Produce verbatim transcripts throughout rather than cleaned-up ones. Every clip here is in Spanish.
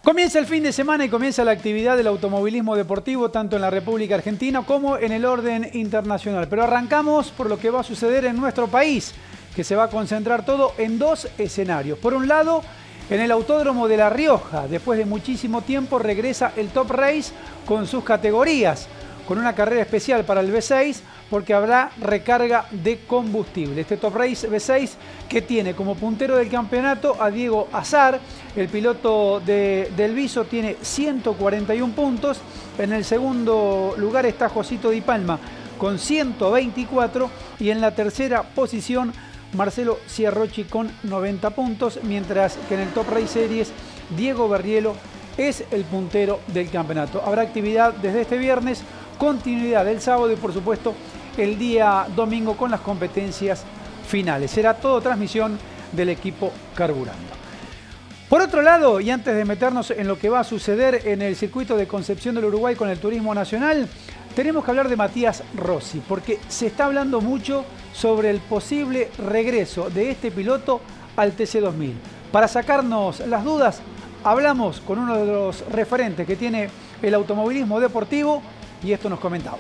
Comienza el fin de semana y comienza la actividad del automovilismo deportivo tanto en la República Argentina como en el orden internacional. Pero arrancamos por lo que va a suceder en nuestro país, que se va a concentrar todo en dos escenarios. Por un lado, en el Autódromo de La Rioja, después de muchísimo tiempo regresa el Top Race con sus categorías, con una carrera especial para el V seis, porque habrá recarga de combustible. Este Top Race V seis que tiene como puntero del campeonato a Diego Azar, el piloto de, del Viso, tiene ciento cuarenta y uno puntos. En el segundo lugar está Josito Di Palma con ciento veinticuatro y en la tercera posición Marcelo Ciarrochi con noventa puntos, mientras que en el Top Race Series Diego Berrielo es el puntero del campeonato. Habrá actividad desde este viernes, continuidad el sábado y por supuesto el día domingo con las competencias finales. Será todo transmisión del equipo Carburando. Por otro lado, y antes de meternos en lo que va a suceder en el circuito de Concepción del Uruguay con el turismo nacional, tenemos que hablar de Matías Rossi, porque se está hablando mucho sobre el posible regreso de este piloto al T C dos mil. Para sacarnos las dudas, hablamos con uno de los referentes que tiene el automovilismo deportivo y esto nos comentaba.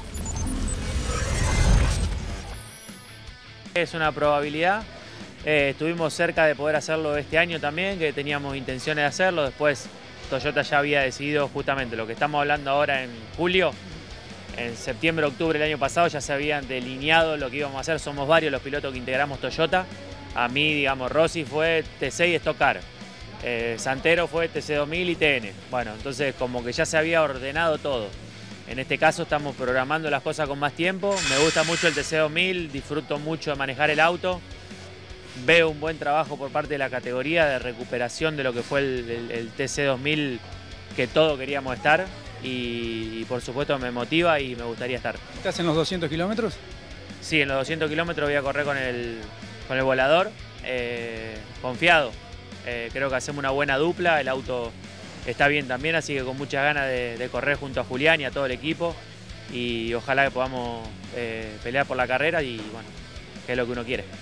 Es una probabilidad, eh, estuvimos cerca de poder hacerlo este año también, que teníamos intenciones de hacerlo, después Toyota ya había decidido justamente lo que estamos hablando ahora en julio, en septiembre, octubre del año pasado ya se habían delineado lo que íbamos a hacer, somos varios los pilotos que integramos Toyota, a mí, digamos, Rossi fue T C y Stock Car, eh, Santero fue T C dos mil y T N, bueno, entonces como que ya se había ordenado todo. En este caso estamos programando las cosas con más tiempo. Me gusta mucho el T C dos mil, disfruto mucho de manejar el auto. Veo un buen trabajo por parte de la categoría de recuperación de lo que fue el, el, el T C dos mil que todos queríamos estar. Y, y por supuesto me motiva y me gustaría estar. ¿Estás en los doscientos kilómetros? Sí, en los doscientos kilómetros voy a correr con el, con el volador. Eh, confiado. Eh, creo que hacemos una buena dupla. El auto está bien también, así que con muchas ganas de, de correr junto a Julián y a todo el equipo y ojalá que podamos eh, pelear por la carrera y bueno, que es lo que uno quiere.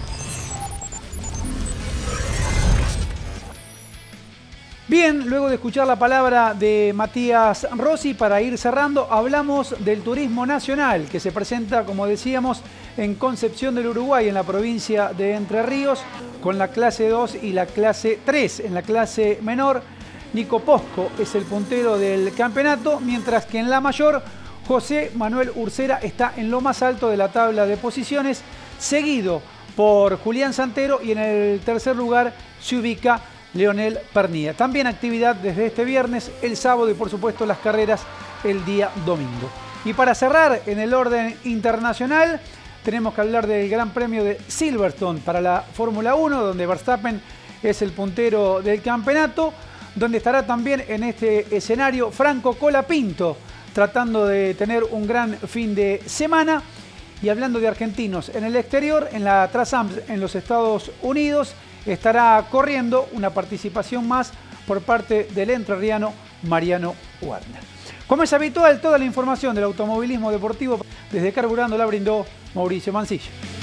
Bien, luego de escuchar la palabra de Matías Rossi, para ir cerrando, hablamos del turismo nacional que se presenta, como decíamos, en Concepción del Uruguay, en la provincia de Entre Ríos, con la clase dos y la clase tres. En la clase menor, Nico Posco es el puntero del campeonato, mientras que en la mayor, José Manuel Ursera está en lo más alto de la tabla de posiciones, seguido por Julián Santero, y en el tercer lugar se ubica Leonel Pernía. También actividad desde este viernes, el sábado y por supuesto las carreras el día domingo. Y para cerrar en el orden internacional, tenemos que hablar del Gran Premio de Silverstone para la Fórmula uno, donde Verstappen es el puntero del campeonato, donde estará también en este escenario Franco Colapinto, tratando de tener un gran fin de semana. Y hablando de argentinos en el exterior, en la Trasam en los Estados Unidos, estará corriendo una participación más por parte del entrerriano Mariano Warner. Como es habitual, toda la información del automovilismo deportivo desde Carburando la brindó Mauricio Mancilla.